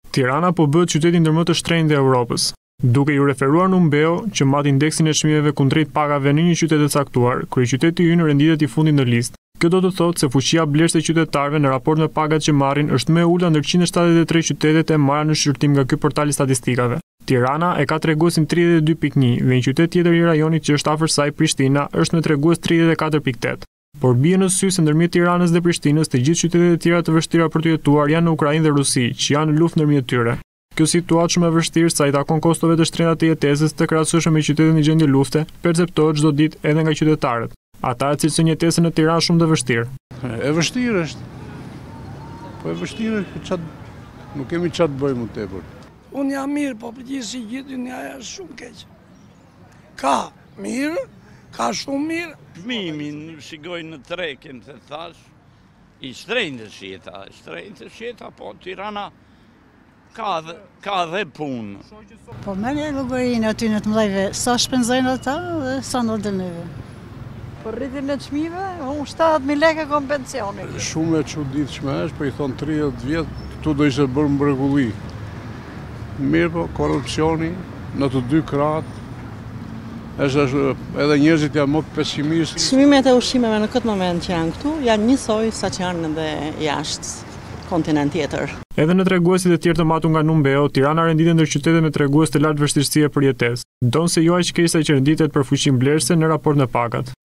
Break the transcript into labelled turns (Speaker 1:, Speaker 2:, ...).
Speaker 1: Tirana po bëhet qyteti ndër më të shtrenjtë e Europës. Duke ju referuar në Umbeo, që mat indeksin e çmimeve kundrejt pagave në një qytet të caktuar, kryeqyteti ynë renditet i fundit në listë. Kjo do të thotë se fuqia blerëse e qytetarëve në raport me pagat që marrin është më e ulta ndër 173 qytetet e marra në shqyrtim nga ky portal i statistikave. Tirana e ka treguesin 32.1 dhe një qytet tjetër i rajonit që është afër saj, Prishtina, është me tregues 34.8. Por bie në sy se ndërmjet Tiranës dhe Prishtinës, të gjithë qytetet e tjera të vështira për të jetuar janë në Ukrainë dhe Rusi, që janë në luftë ndërmjet tyre. Kjo situatë shumë e vështirë sa i takon kostove të shtrenjta të jetesës të krahasueshme me qytetet në gjendje lufte, perceptohet çdo ditë edhe nga qytetarët. Ata që cilësojnë jetesën në Tiranë shumë të vështirë.
Speaker 2: E vështirë është. Po e vështirë është, nuk kemi çfarë të bëjmë më tepër.
Speaker 3: Unë jam mirë, po përgjithësi gjithë një është shumë keq. Ka mirë, ka shumë mirë.
Speaker 4: Çmimin shikoj në trekin, të thash, i shtrenjtës jeta, po Tirana ka dhe punë.
Speaker 5: Po merë llogarinë aty në të mëdhejve, sa shpenzojnë ata dhe sa ndodhen neve.
Speaker 6: Po rritin e çmive, unë 70.000 lekë kom pensioni.
Speaker 2: Shumë e çuditshme është, po i thon 30 vjet, këtu do ishte bërë mbrekulli. Mirë po, korrupsioni në të dy krahat, është edhe njerëzit janë më pesimistë.
Speaker 6: Çmimet e ushqimeve në këtë moment që janë këtu, janë njësoj sa që janë edhe jashtë kontinent tjetër.
Speaker 1: Edhe në treguesit e tjerë të matur nga Umbeo, Tirana renditet ndër qytetet me tregues të lartë vështirësie për jetesë. Donse jo aq keq sa që renditet për fuqinë blerëse në raport me pagat.